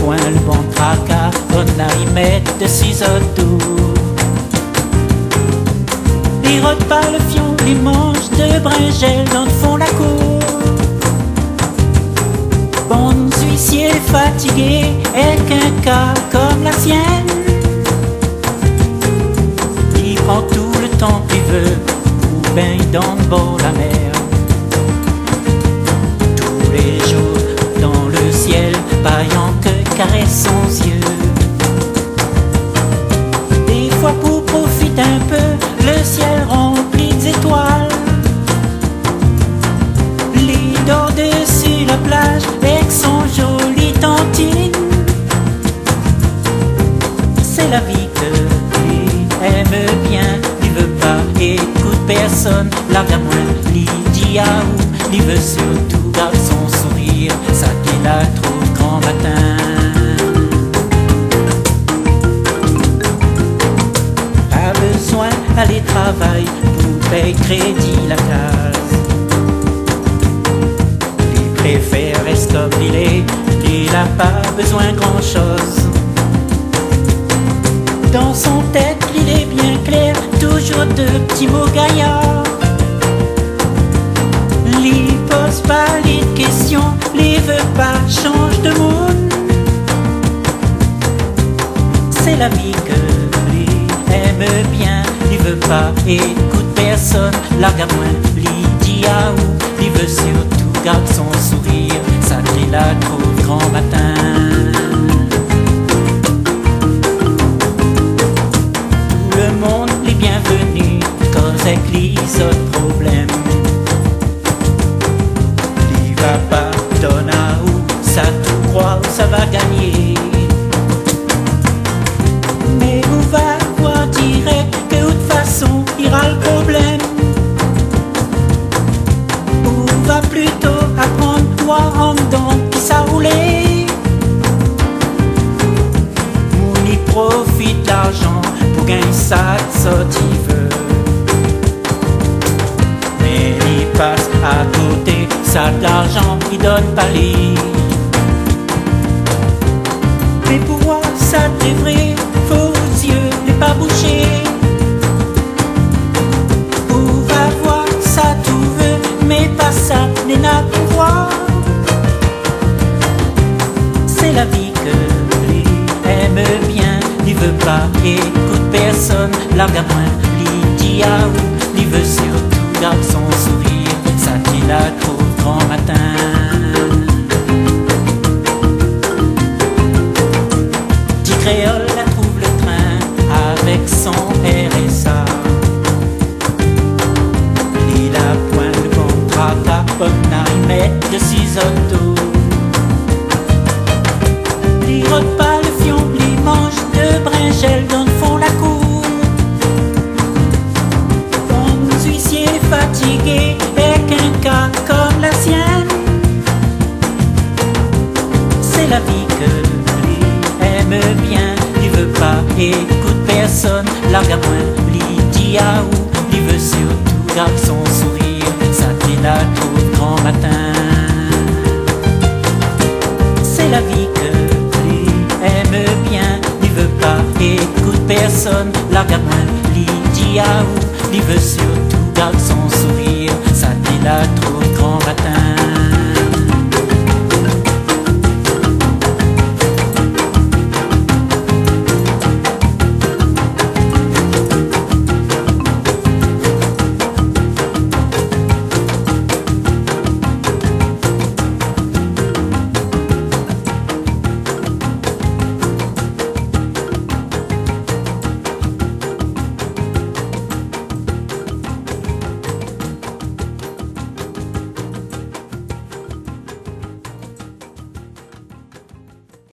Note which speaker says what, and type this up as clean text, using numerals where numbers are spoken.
Speaker 1: point le bon tracas, on a y mettre de 6 autos. Les repas, le fion, les manches de bringel dans le fond la cour. Bon huissier fatigué et qu'un cas comme la sienne, il prend tout le temps qu'il veut ou ben il donne bord la mer. Tous les jours dans le ciel, paillant que caresse son yeux. Des fois pour profiter un peu, le ciel rempli d'étoiles. Lit dort dessus la plage avec son joli tantine. C'est la vie que lui aime bien, il veut pas écoute personne, largue à moins, lui dit à où, il veut surtout garder son sourire, ça qu'il a trop de grand matin. Pas besoin d'aller travailler pour payer crédit la case. Il préfère rester comme il est, il n'a pas besoin grand chose. Dans son tête, il est bien clair, toujours de petits mots gaillards. Lui pose pas les questions, lui veut pas change de monde. C'est la vie que lui aime bien, il veut pas écoute personne, largue à moins, lui dit à où, il veut surtout garder son sourire, ça qu'il a trop de grand matin. Le monde est bienvenu, cause avec les autres problèmes. Il va pas donner à où, ça tout croit, ça va gagner. Mais vous va voir direct que de toute façon ira le problème. Ou va plutôt apprendre voir en dedans qui ça roulait. On y profite l'argent pour gagner ça il veut. Mais il passe à côté, ça de l'argent il donne pas lui. Mais pour voir ça c'est vrai, faut aux yeux les pas boucher. Ou va voir ça tout veut, mais pas ça n'est n'a pour voir. C'est la vie que lui aime bien, il veut pas écoute personne, largue à moins, lui dit à où, il veut surtout garder son sourire, ça qu'il a trop de grand matin. Petit créole la trouve le train avec son RSA. Il a point le bon tracas, on a y mettre de 6 autos. Il repas, le fion, les manches de bringel dans le fond la cour. Bon huissier fatigué avec un cas comme la sienne. C'est la vie que lui aime bien, il veut pas écoute personne, largue à moins, lui dit à où, il veut surtout garder son sourire, ça qu'il a trop de grand matin. C'est la vie que lui aime bien, il veut pas écoute personne, largue à moins, lui dit à où, il veut surtout garder son sourire, ça qu'il a trop